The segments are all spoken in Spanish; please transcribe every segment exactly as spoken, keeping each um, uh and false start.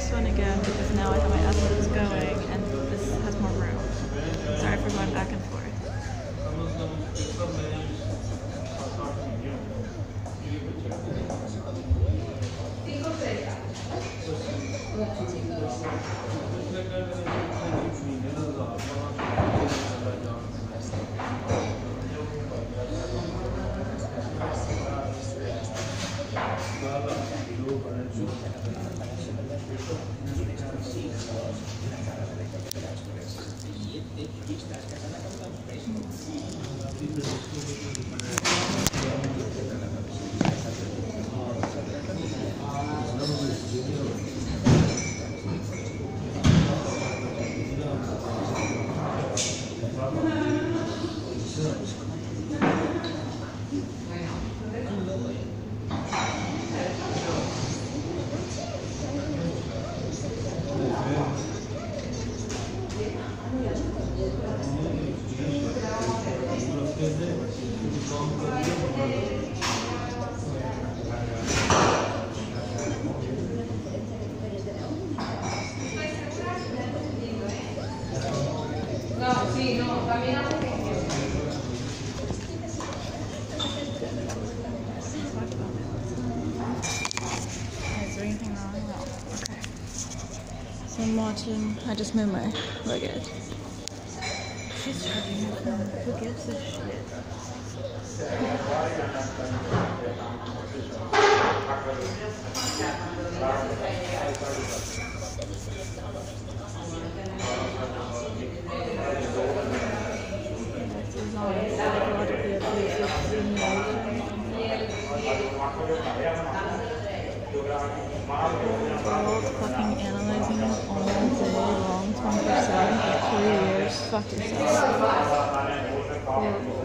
this one again because now I have my essays going and this has more room. Sorry for going back and forth. I'm watching. I just moved my luggage. She's charging her phone. Who gives a shit? This is on psychologically abusive simulation. World fucking analyzing it all day long, twenty-four seven for three years. Fuck yourself. Horrible.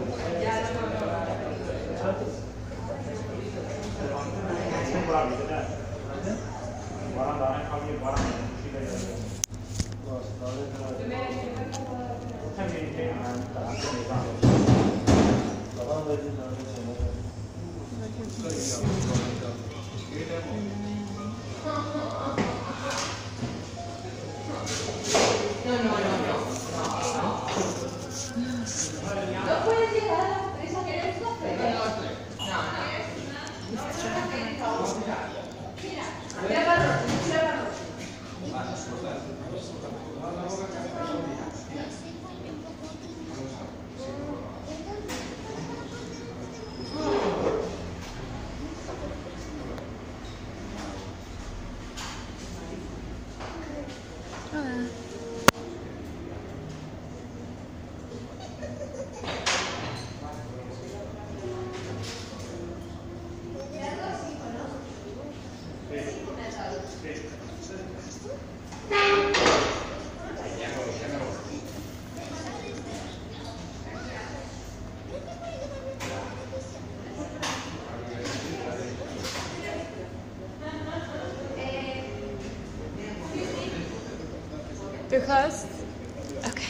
Because, okay.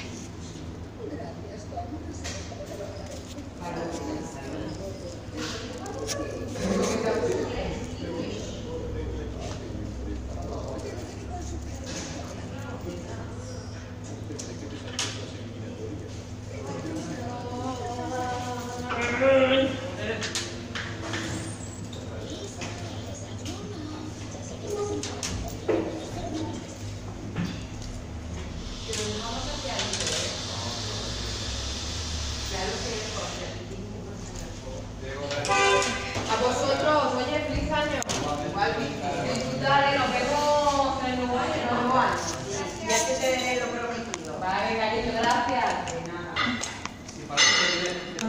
A vosotros, oye, feliz año. Disfrutar, nos vemos en el lugar, en el lugar. Ya que te lo prometido. Vale, cariño, gracias. De nada.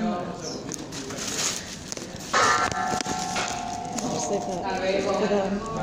Hasta luego.